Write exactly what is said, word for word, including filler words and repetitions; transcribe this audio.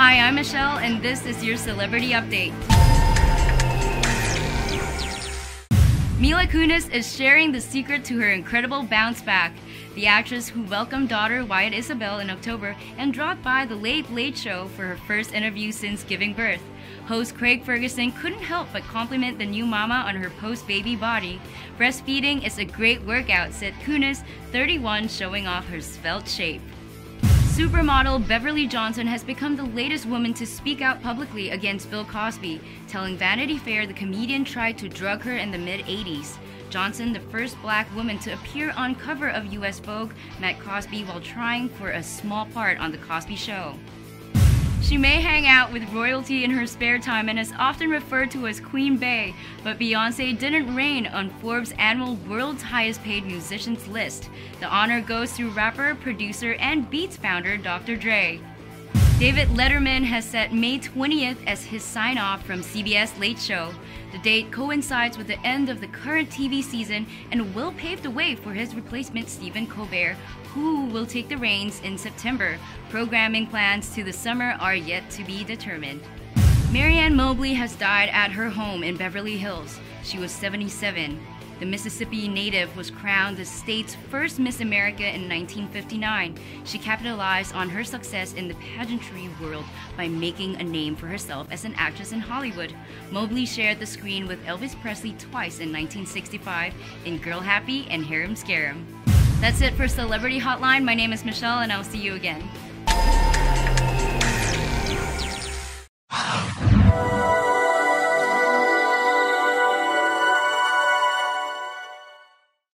Hi, I'm Michelle, and this is your Celebrity Update. Mila Kunis is sharing the secret to her incredible bounce back. The actress, who welcomed daughter Wyatt Isabel in October and dropped by the Late Late Show for her first interview since giving birth. Host Craig Ferguson couldn't help but compliment the new mama on her post-baby body. Breastfeeding is a great workout, said Kunis, thirty-one, showing off her svelte shape. Supermodel Beverly Johnson has become the latest woman to speak out publicly against Bill Cosby, telling Vanity Fair the comedian tried to drug her in the mid eighties. Johnson, the first black woman to appear on cover of U S Vogue, met Cosby while trying for a small part on The Cosby Show. She may hang out with royalty in her spare time and is often referred to as Queen Bey, but Beyoncé didn't reign on Forbes' annual World's Highest Paid Musicians list. The honor goes to rapper, producer, and Beats founder Doctor Dre. David Letterman has set May twentieth as his sign-off from C B S Late Show. The date coincides with the end of the current T V season and will pave the way for his replacement Stephen Colbert, who will take the reins in September. Programming plans to the summer are yet to be determined. Marianne Mobley has died at her home in Beverly Hills. She was seventy-seven. The Mississippi native was crowned the state's first Miss America in nineteen fifty-nine. She capitalized on her success in the pageantry world by making a name for herself as an actress in Hollywood. Mobley shared the screen with Elvis Presley twice in nineteen sixty-five in Girl Happy and Harem Scarum. That's it for Celebrity Hotline. My name is Michelle, and I'll see you again.